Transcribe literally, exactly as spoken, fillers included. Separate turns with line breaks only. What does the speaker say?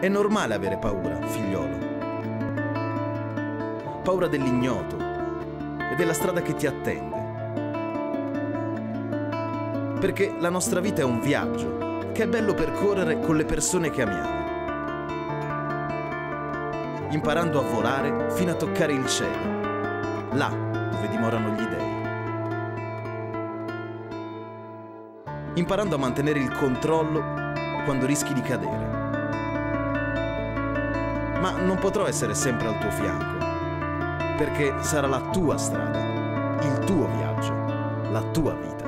È normale avere paura, figliolo. Paura dell'ignoto e della strada che ti attende. Perché la nostra vita è un viaggio che è bello percorrere con le persone che amiamo, imparando a volare fino a toccare il cielo, là dove dimorano gli dèi. Imparando a mantenere il controllo quando rischi di cadere. Ma non potrò essere sempre al tuo fianco, perché sarà la tua strada, il tuo viaggio, la tua vita.